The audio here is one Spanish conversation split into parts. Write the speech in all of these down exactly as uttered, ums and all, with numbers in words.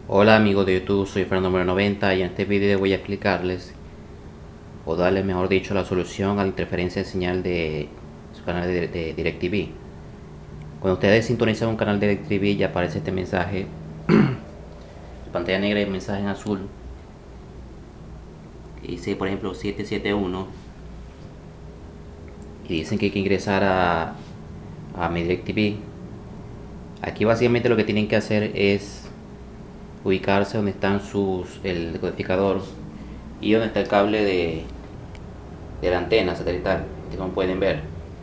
Hola amigos de YouTube, soy Fernando número noventa y en este video voy a explicarles o darles mejor dicho la solución a la interferencia de señal de su canal de, de DirecTV. Cuando ustedes sintonizan un canal de DirecTV ya aparece este mensaje, pantalla negra y el mensaje en azul que dice por ejemplo siete siete uno y dicen que hay que ingresar a, a mi DirecTV. Aquí básicamente lo que tienen que hacer es ubicarse donde están sus el decodificador y donde está el cable de, de la antena satelital, como pueden ver.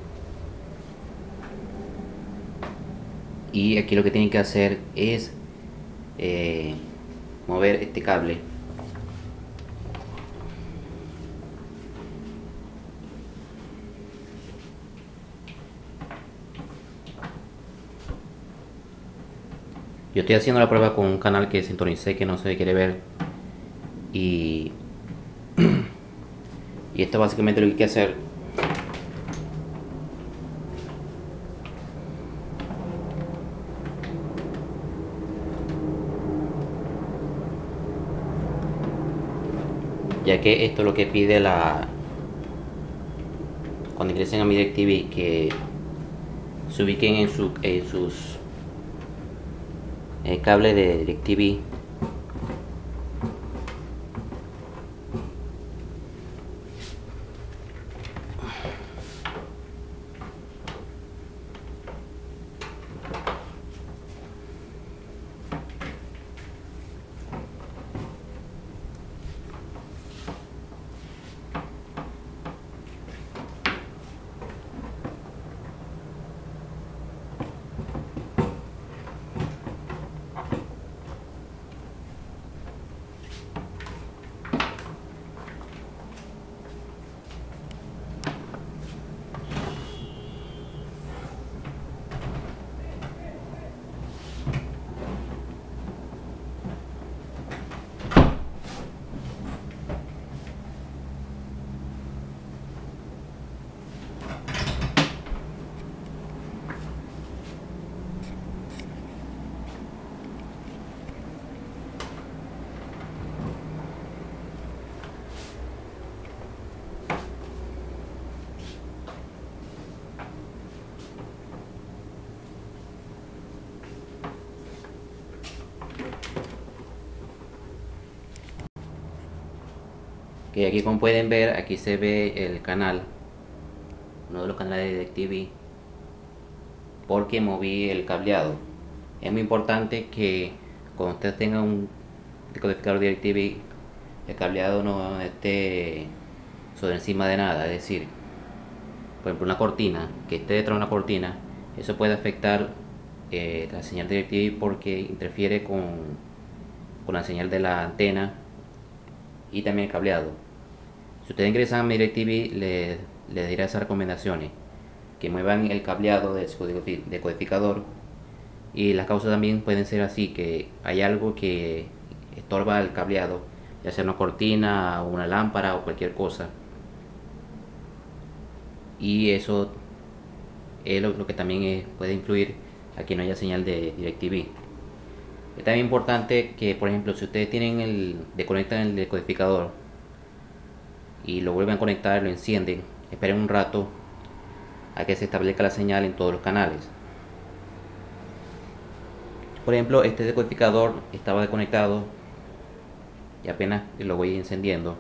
Y aquí lo que tienen que hacer es eh, mover este cable yo estoy haciendo la prueba con un canal que sintonicé que no se quiere ver y y esto básicamente lo que hay que hacer ya que esto es lo que pide la cuando ingresen a mi DirecTV, que se ubiquen en, su, en sus eh, cables de DirecTV. Que aquí como pueden ver, aquí se ve el canal, uno de los canales de DirecTV, porque moví el cableado. Es muy importante que cuando usted tenga un decodificador DirecTV, el cableado no esté sobre encima de nada. Es decir, por ejemplo, una cortina que esté detrás de una cortina, eso puede afectar eh, la señal DirecTV porque interfiere con, con la señal de la antena y también el cableado. Si ustedes ingresan a mi DirecTV, les, les diré esas recomendaciones: que muevan el cableado del decodificador, y las causas también pueden ser así, que hay algo que estorba el cableado, ya sea una cortina o una lámpara o cualquier cosa, y eso es lo, lo que también es, puede influir a que no haya señal de DirecTV. Es también importante que, por ejemplo, si ustedes tienen el desconectan el decodificador y lo vuelven a conectar, lo encienden, esperen un rato a que se establezca la señal en todos los canales. Por ejemplo, este decodificador estaba desconectado y apenas lo voy encendiendo,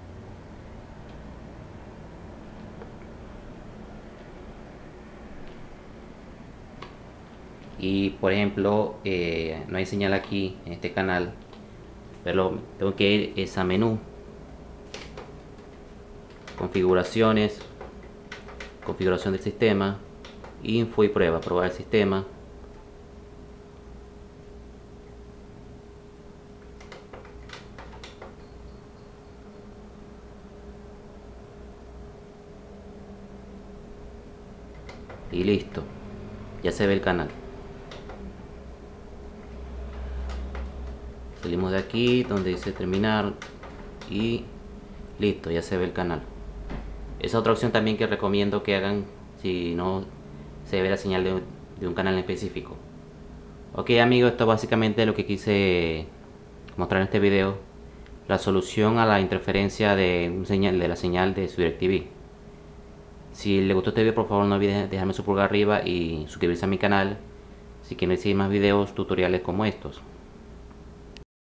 y por ejemplo eh, no hay señal aquí en este canal, pero tengo que ir a menú, configuraciones, configuración del sistema, info y prueba, probar el sistema. Y listo, ya se ve el canal. Salimos de aquí donde dice terminar y listo, ya se ve el canal. Esa otra opción también que recomiendo que hagan si no se ve la señal de, de un canal en específico. Ok amigos, esto básicamente es lo que quise mostrar en este video la solución a la interferencia de, un señal, de la señal de su DirecTV. Si les gustó este video, por favor no olviden dejarme su pulgar arriba y suscribirse a mi canal si quieren recibir más videos tutoriales como estos.